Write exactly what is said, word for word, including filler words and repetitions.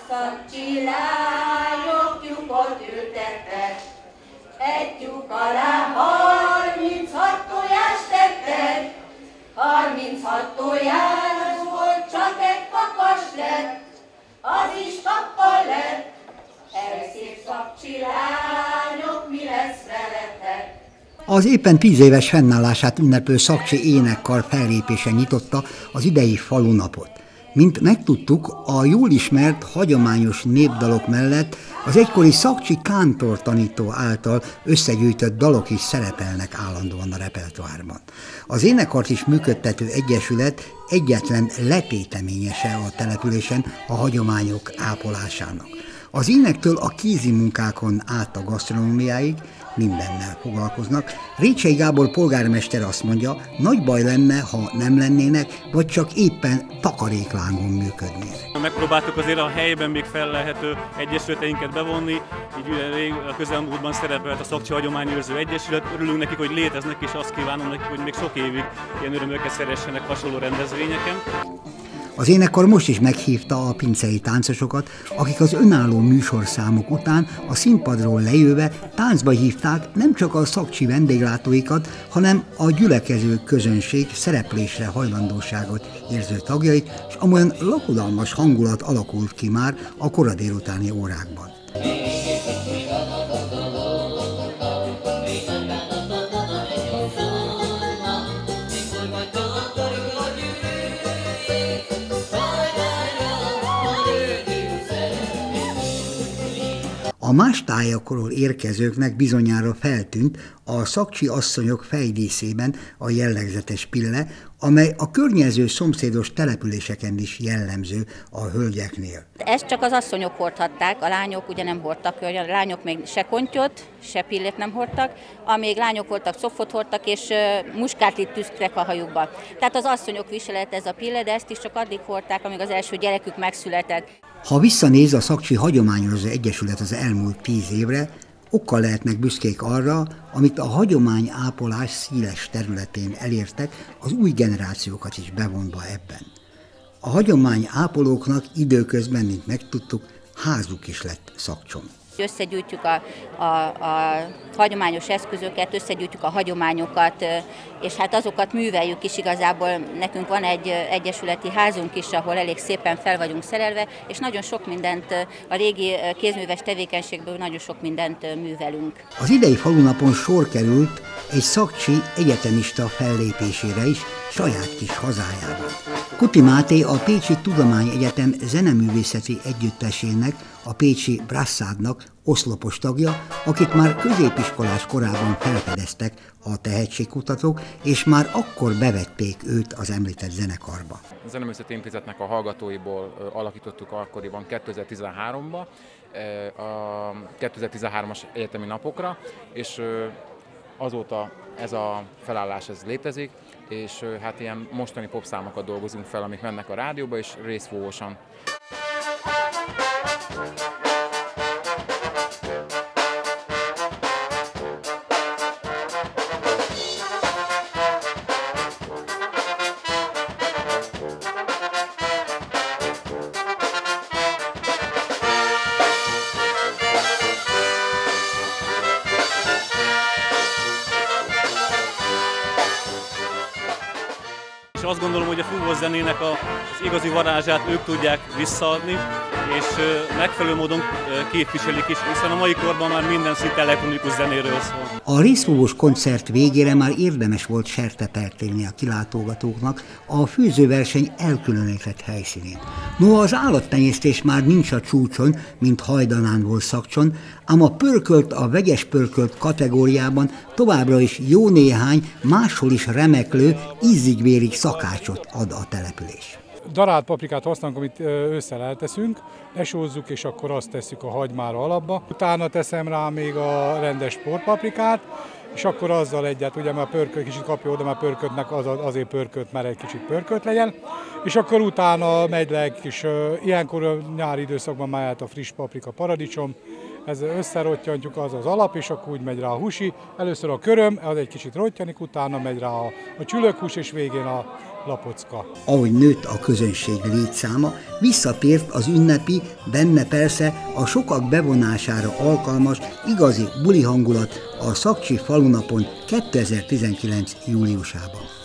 Szakcsi lányok tyúkot ültettek, egy tyúk alá harminchat tojást tettek, harminchat tojás volt, csak egy kakas lett, az is kakkal lett. Erre szép szakcsi lányok, mi lesz veletek? Az éppen tíz éves fennállását ünneplő Szakcsi énekkar fellépése nyitotta az idei falunapot. Mint megtudtuk, a jól ismert hagyományos népdalok mellett az egykori szakcsi kántortanító által összegyűjtött dalok is szerepelnek állandóan a repertoárban. Az énekkart is működtető egyesület egyetlen letéteményese a településen a hagyományok ápolásának. Az énektől a kézi munkákon át a gasztronómiáig mindennel foglalkoznak. Récsei Gábor polgármester azt mondja, nagy baj lenne, ha nem lennének, vagy csak éppen takaréklángon működnének. Megpróbáltuk azért a helyben még felelhető egyesületeinket bevonni, így a közelmúltban szerepelt a Szakcsi Hagyományőrző Egyesület. Örülünk nekik, hogy léteznek, és azt kívánom nekik, hogy még sok évig ilyen örömöket szeressenek hasonló rendezvényeken. Az énekkar most is meghívta a pincei táncosokat, akik az önálló műsorszámok után a színpadról lejöve táncba hívták nem csak a szakcsi vendéglátóikat, hanem a gyülekező közönség szereplésre hajlandóságot érző tagjait, és amolyan lakodalmas hangulat alakult ki már a kora délutáni órákban. A más tájakról érkezőknek bizonyára feltűnt a szakcsi asszonyok fejdíszében a jellegzetes pille, amely a környező szomszédos településeken is jellemző a hölgyeknél. Ezt csak az asszonyok hordhatták, a lányok ugye nem hordtak, a lányok még se kontyot, se pillét nem hordtak, amíg lányok voltak, szofot hordtak, és muskátlit tűztek a hajukba. Tehát az asszonyok viselet ez a pille, de ezt is csak addig hordták, amíg az első gyerekük megszületett. Ha visszanéz a Szakcsi Hagyományőrző Egyesület az elmúlt tíz évre, okkal lehetnek büszkék arra, amit a hagyományápolás széles területén elértek, az új generációkat is bevonva ebben. A hagyományápolóknak időközben, mint megtudtuk, házuk is lett Szakcson. Összegyűjtjük a, a, a hagyományos eszközöket, összegyűjtjük a hagyományokat, és hát azokat műveljük is igazából. Nekünk van egy egyesületi házunk is, ahol elég szépen fel vagyunk szerelve, és nagyon sok mindent, a régi kézműves tevékenységből nagyon sok mindent művelünk. Az idei falunapon sor került egy szakcsi egyetemista fellépésére is, saját kis hazájában. Kuti Máté a Pécsi Tudományegyetem zeneművészeti együttesének, a pécsi Brasszádnak oszlopos tagja, akit már középiskolás korában felfedeztek a tehetségkutatók, és már akkor bevették őt az említett zenekarba. A Zeneművészeti Intézetnek a hallgatóiból alakítottuk akkoriban kétezer-tizenháromban a kétezer-tizenhármas egyetemi napokra, és azóta ez a felállás ez létezik, és hát ilyen mostani popszámokat dolgozunk fel, amik mennek a rádióba, és részfúvósan. És azt gondolom, hogy a fúvós zenének az igazi varázsát ők tudják visszaadni, és megfelelő módon képviselik is, hiszen a mai korban már minden szinte elektronikus zenéről szól. A részfúvós koncert végére már érdemes volt sertepert élni a kilátogatóknak a főzőverseny elkülönített helyszínén. Noha az állattenyésztés már nincs a csúcson, mint hajdanán volt Szakcson, ám a pörkölt a vegyes pörkölt kategóriában továbbra is jó néhány, máshol is remeklő, ízig-vérig szakácsot ad a település. Darált paprikát használunk, amit ősszel elteszünk, esózzuk, és akkor azt tesszük a hagymára alapba. Utána teszem rá még a rendes porpaprikát, és akkor azzal egyet, ugye már pörkölt kicsit kapja oda, már pörkötnek az, azért pörkölt, mert egy kicsit pörkölt legyen. És akkor utána megy le egy kis, ilyenkor a nyári időszakban már állt a friss paprika, paradicsom, ez összerottyantjuk, az az alap, és akkor úgy megy rá a húsi. Először a köröm, az egy kicsit rottyanik, utána megy rá a, a csülökhús, és végén a, lapocka. Ahogy nőtt a közönség létszáma, visszatért az ünnepi, benne persze a sokak bevonására alkalmas, igazi buli hangulat a Szakcsi falunapon kétezer-tizenkilenc júliusában.